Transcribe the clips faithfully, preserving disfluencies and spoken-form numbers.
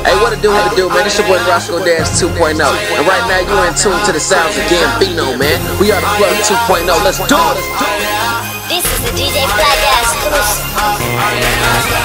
Hey, what it do, what it do, man? It's your boy Roscoe Dash two point oh. And right now, you're in tune to the sounds of Gambino, man. We are the Plug two point oh. Let's do it! This is the D J Fly Guy exclusive.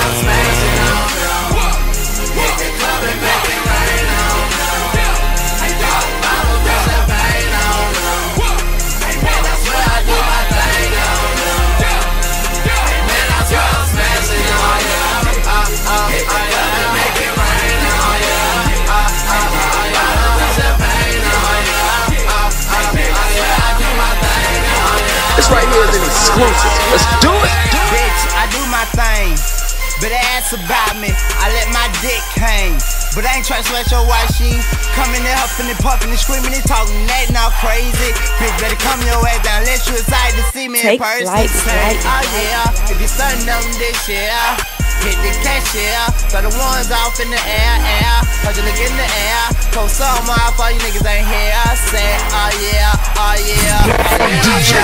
This right here is an exclusive. Let's do it! Bitch, I do my thing. Better ask about me. I let my dick hang. But I ain't tryna sweat your wife. She coming in huffing and puffing and screaming and talking that and all crazy. Bitch, better come your ass down unless you excited to see me in person. Say, oh yeah, if you stunning on this shit, hit the cashier, throw the ones off in the air, air. Cause you look in the air, post some off, all you niggas ain't here. I say, oh yeah, oh yeah. D J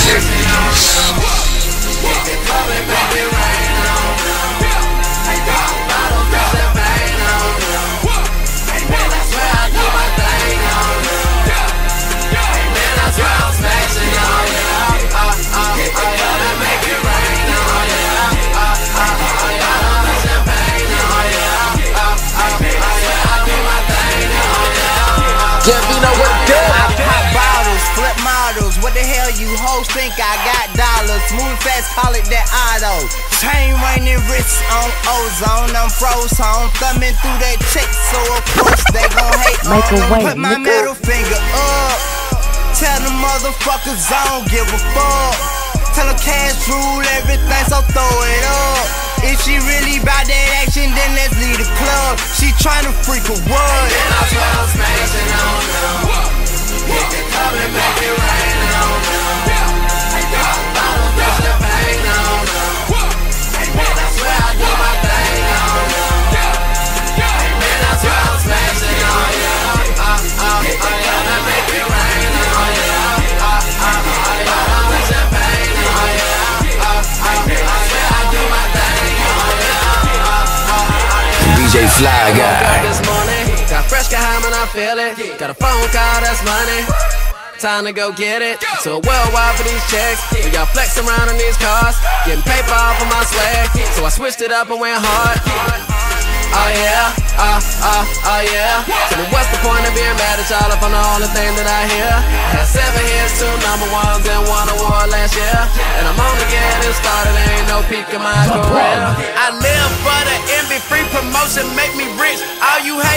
Gambino, what it do? I pop bottles, flip models. What the hell you hoes think I got dollars? Moving fast, call it that auto. Chain raining wrists on ozone. I'm froze home, thumbing through that check, so of course they gon' hate Make on. a way, Put my nigga. middle finger up. Tell the motherfuckers I don't give a fuck. Tell them cash rule everything, so throw it up. If she really bout that action, then let's leave the club. She tryna freak a what? And I swear I'm smashing on them. Hit the club and make it rain on them. I got bottles of champagne on them. Hey man, I swear I do my thing on them. Hey man, I swear I'm smashing on you. Hit the club and make it rain on you. I got bottles of champagne on you. Hey man, I swear I do my thing. D J Fly Guy. This morning, got fresh, got high, man, I feel it. Got a phone call, that's money. Time to go get it. So worldwide for these checks. We got flex around in these cars. Getting paper off of my swag. So I switched it up and went hard. Oh yeah, uh, uh, oh yeah. So then what's the point of being mad at y'all if I'm the only thing that I hear? Had seven hits, two number ones, and one award last year. And I'm only getting started, ain't no peak in my career. I live for the envy, free promotion, make me rich. All you